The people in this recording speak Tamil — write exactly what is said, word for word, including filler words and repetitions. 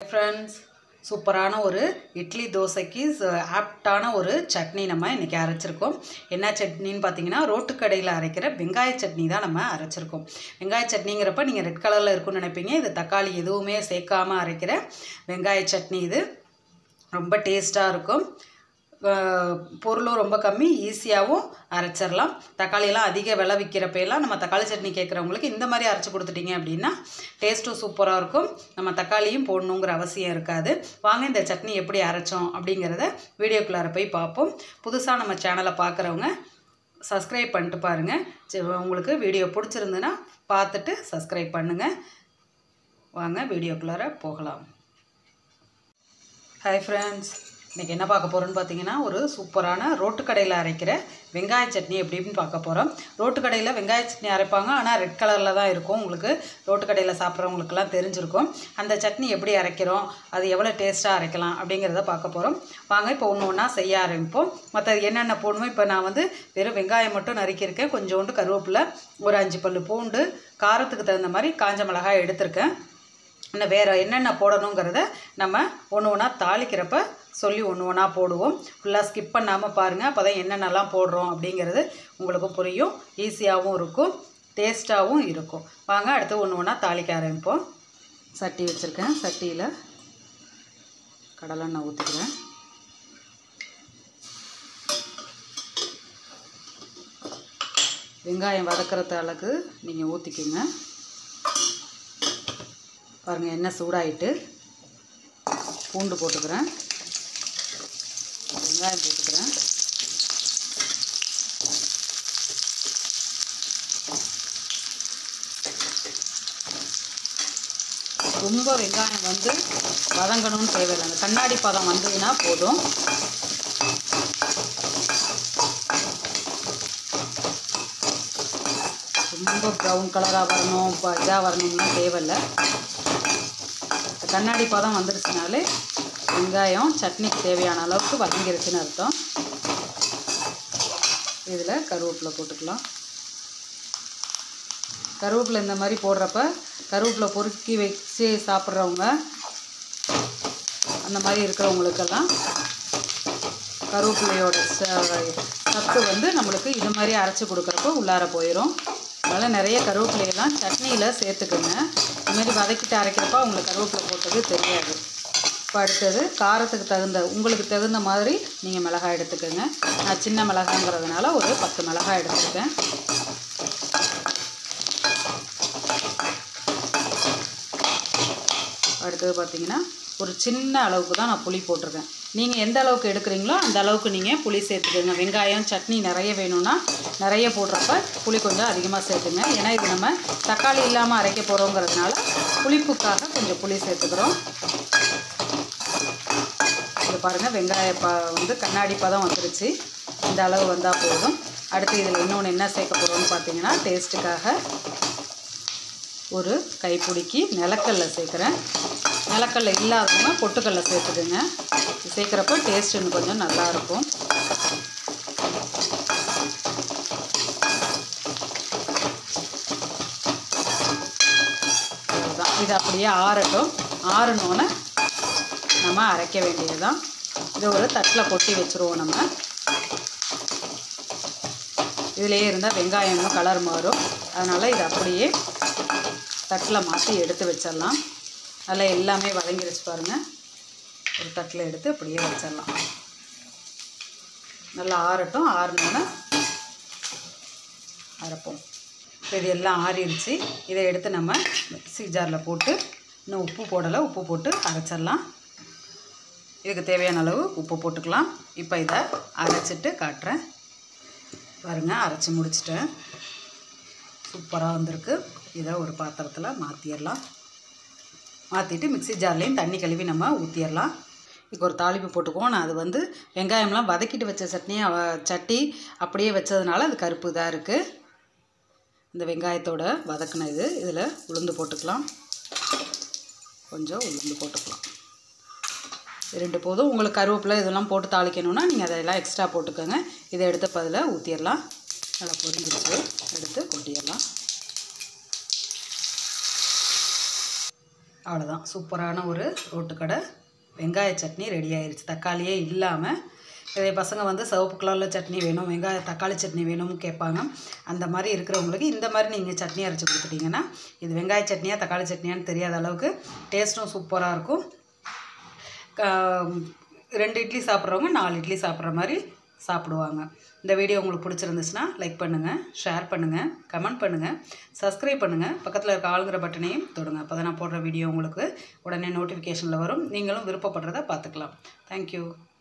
ஃப்ரெண்ட்ஸ், சூப்பரான ஒரு இட்லி தோசைக்கு ஆப்டான ஒரு சட்னி நம்ம இன்றைக்கி அரைச்சிருக்கோம். என்ன சட்னின்னு பார்த்தீங்கன்னா, ரோட்டு கடையில் அரைக்கிற வெங்காய சட்னி தான் நம்ம அரைச்சிருக்கோம். வெங்காய சட்னிங்கிறப்ப நீங்கள் ரெட் கலரில் இருக்குன்னு நினைப்பீங்க. இது தக்காளி எதுவுமே சேர்க்காமல் அரைக்கிற வெங்காய சட்னி. இது ரொம்ப டேஸ்ட்டாக இருக்கும். பொருளும் ரொம்ப கம்மி, ஈஸியாகவும் அரைச்சிடலாம். தக்காளியெல்லாம் அதிக விலை விற்கிறப்பெல்லாம் நம்ம தக்காளி சட்னி கேட்குறவங்களுக்கு இந்த மாதிரி அரைச்சி கொடுத்துட்டிங்க அப்படின்னா டேஸ்ட்டும் சூப்பராக இருக்கும். நம்ம தக்காளியும் போடணுங்கிற அவசியம் இருக்காது. வாங்க இந்த சட்னி எப்படி அரைச்சோம் அப்படிங்கிறத வீடியோக்குள்ளார போய் பார்ப்போம். புதுசாக நம்ம சேனலை பார்க்குறவங்க சப்ஸ்கிரைப் பண்ணிட்டு பாருங்கள். உங்களுக்கு வீடியோ பிடிச்சிருந்துன்னா பார்த்துட்டு சப்ஸ்கிரைப் பண்ணுங்கள். வாங்க வீடியோக்குள்ளார போகலாம். ஹாய் ஃப்ரெண்ட்ஸ், இன்றைக்கி என்ன பார்க்க போகிறோன்னு பார்த்தீங்கன்னா, ஒரு சூப்பரான ரோட்டு கடையில் அரைக்கிற வெங்காய சட்னி எப்படின்னு பார்க்க போகிறோம். ரோட்டு கடையில் வெங்காய சட்னி அரைப்பாங்க, ஆனால் ரெட் கலரில் தான் இருக்கும். உங்களுக்கு ரோட்டு கடையில் சாப்பிட்றவங்களுக்கெல்லாம் தெரிஞ்சிருக்கும். அந்த சட்னி எப்படி அரைக்கிறோம், அது எவ்வளோ டேஸ்ட்டாக அரைக்கலாம் அப்படிங்கிறத பார்க்க போகிறோம். வாங்க இப்போ ஒன்று ஒன்றா செய்ய ஆரம்பிப்போம். மற்ற என்னென்ன போடணும், இப்போ நான் வந்து வெறும் வெங்காயம் மட்டும் நறுக்கியிருக்கேன். கொஞ்சோண்டு கருவேப்பிலை, ஒரு அஞ்சு பல்லு பூண்டு, காரத்துக்கு தகுந்த மாதிரி காஞ்ச மிளகாய் எடுத்திருக்கேன். இன்னும் வேறு என்னென்ன போடணுங்கிறத நம்ம ஒன்று ஒன்றா தாளிக்கிறப்ப சொல்லி ஒன்று ஒன்றா போடுவோம். ஃபுல்லாக ஸ்கிப் பண்ணாமல் பாருங்கள். அப்போ தான் என்னென்னலாம் போடுறோம் அப்படிங்கிறது உங்களுக்கு புரியும். ஈஸியாகவும் இருக்கும், டேஸ்ட்டாகவும் இருக்கும். வாங்க அடுத்து ஒன்று ஒன்றா தாளிக்க ஆரம்பிப்போம். சட்டி வச்சுருக்கேன். சட்டியில் கடலெண்ணெய் ஊற்றிக்கிறேன். வெங்காயம் வதக்கிறத அளவுக்கு நீங்கள் ஊற்றிக்குங்க. பாருங்கள், எண்ணெய் சூடாயிட்டு பூண்டு போட்டுக்கிறேன், வெங்காயம் போட்டுக்கிறேன். ரொம்ப வெங்காயம் வந்து வதங்கணும்னு தேவையில்லை. அந்த கண்ணாடி பதம் வந்ததுன்னா போதும். ரொம்ப ப்ரௌன் கலராக வரணும், இப்போ இதாக வரணும்னா தேவையில்லை. கண்ணாடி பதம் வந்துடுச்சுனாலே வெங்காயம் சட்னிக்கு தேவையான அளவுக்கு வதங்கிருச்சுன்னு அர்த்தம். இதில் கருவேப்பிலை போட்டுக்கலாம். கருவேப்பிலை இந்த மாதிரி போடுறப்ப கருவேப்பிலை பொறுக்கி வச்சு சாப்பிட்றவங்க, அந்த மாதிரி இருக்கிறவங்களுக்கெல்லாம் கருவேப்பிலையோட சத்து வந்து நம்மளுக்கு இது மாதிரி அரைச்சி கொடுக்குறப்போ உள்ளார போயிடும். அதனால் நிறைய கருவேப்பிலையெல்லாம் சட்னியில் சேர்த்துக்குங்க. இதுமாரி வதக்கிட்டு அரைக்கிறப்ப உங்களுக்கு கருவேப்பிலை போட்டது தெரியாது. இப்போ அடுத்தது காரத்துக்கு தகுந்த உங்களுக்கு தகுந்த மாதிரி நீங்கள் மிளகாய் எடுத்துக்கோங்க. நான் சின்ன மிளகாங்கிறதுனால ஒரு பத்து மிளகாய் எடுத்துருக்கேன். அடுத்தது பார்த்திங்கன்னா ஒரு சின்ன அளவுக்கு தான் நான் புளி போட்டிருக்கேன். நீங்கள் எந்த அளவுக்கு எடுக்கிறீங்களோ அந்த அளவுக்கு நீங்கள் புளி சேர்த்துக்கோங்க. வெங்காயம் சட்னி நிறைய வேணும்னா நிறைய போடுறப்ப புளி கொஞ்சம் அதிகமாக சேர்த்துங்க. ஏன்னா இது நம்ம தக்காளி இல்லாமல் அரைக்க போகிறோங்கிறதுனால புளிப்புக்காக கொஞ்சம் புளி சேர்த்துக்கிறோம். இது பாருங்கள், வெங்காய ப வந்து கண்ணாடி பதம் வந்துருச்சு. இந்த அளவு வந்தால் போதும். அடுத்து இதில் இன்னொன்று என்ன சேர்க்க போகிறோம்னு பார்த்தீங்கன்னா, டேஸ்ட்டுக்காக ஒரு கைப்பிடிக்கு நிலக்கல்ல சேர்க்குறேன். நிலக்கல்ல இல்லாதவங்க பொட்டுக்கல்ல சேர்த்துக்குங்க. சேர்க்குறப்ப டேஸ்ட் இன்னும் கொஞ்சம் நல்லாயிருக்கும். அதுதான், இது அப்படியே ஆறட்டும். ஆறணுன்னு நம்ம அரைக்க வேண்டியது தான். இதை ஒரு தட்டில் கொட்டி வச்சுருவோம். நம்ம இதிலேயே இருந்தால் வெங்காயம் இன்னும் கலர் மாறும். அதனால் இதை அப்படியே தட்டில் மாற்றி எடுத்து வச்சிடலாம். நல்லா எல்லாமே வதங்கிடுச்சு பாருங்கள். ஒரு தட்டில் எடுத்து அப்படியே வச்சிடலாம். நல்லா ஆறட்டும். ஆறினோன்னே அரைப்போம். இப்போ இது எல்லாம் ஆறிடுச்சு. இதை எடுத்து நம்ம மிக்ஸி ஜாரில் போட்டு, இன்னும் உப்பு போடலை, உப்பு போட்டு அரைச்சிடலாம். இதுக்கு தேவையான அளவு உப்பு போட்டுக்கலாம். இப்போ இதை அரைச்சிட்டு காட்டுறேன். பாருங்கள், அரைச்சி முடிச்சிட்டேன். சூப்பராக வந்திருக்கு. இதை ஒரு பாத்திரத்தில் மாற்றிடலாம். மாற்றிட்டு மிக்ஸி ஜார்லேயும் தண்ணி கழுவி நம்ம ஊற்றிடலாம். இப்போ ஒரு தாளிப்பு போட்டுக்குவோம். நான் அது வந்து வெங்காயம்லாம் வதக்கிட்டு வச்ச சட்னியை சட்டி அப்படியே வச்சதுனால அது கருப்பு இதாக இருக்குது. இந்த வெங்காயத்தோட வதக்குனது இதில் உளுந்து போட்டுக்கலாம். கொஞ்சம் உளுந்து போட்டுக்கலாம். ரெண்டு போதும். உங்களுக்கு கருவேப்பிலை இதெல்லாம் போட்டு தாளிக்கணுன்னா நீங்கள் அதெல்லாம் எக்ஸ்ட்ரா போட்டுக்கோங்க. இதை எடுத்து இப்போ அதில் ஊற்றிடலாம். நல்லா பொரிஞ்சிருச்சு. எடுத்து கொட்டிடலாம். அவ்வளோதான், சூப்பரான ஒரு ரோட்டுக்கடை வெங்காய சட்னி ரெடி ஆயிடுச்சு. தக்காளியே இல்லாமல். இதே பசங்க வந்து சிவப்பு கலரில் சட்னி வேணும், வெங்காய தக்காளி சட்னி வேணும்னு கேட்பாங்க. அந்த மாதிரி இருக்கிறவங்களுக்கு இந்த மாதிரி நீங்கள் சட்னி அரைச்சி கொடுத்துட்டிங்கன்னா இது வெங்காய சட்னியா தக்காளி சட்னியான்னு தெரியாத அளவுக்கு டேஸ்ட்டும் சூப்பராக இருக்கும். ரெண்டு இட்லி சாப்பிட்றவங்க நாலு இட்லி சாப்பிட்ற மாதிரி சாப்பிடுவாங்க. இந்த வீடியோ உங்களுக்கு பிடிச்சிருந்துச்சுன்னா லைக் பண்ணுங்கள், ஷேர் பண்ணுங்கள், கமெண்ட் பண்ணுங்கள், சப்ஸ்கிரைப் பண்ணுங்கள், பக்கத்தில் இருக்க ஆளுங்கிற பட்டனையும் தொடுங்க. அப்போ தான் நான் போடுற வீடியோ உங்களுக்கு உடனே நோட்டிஃபிகேஷனில் வரும். நீங்களும் விருப்பப்படுறத பார்த்துக்கலாம். தேங்க்யூ.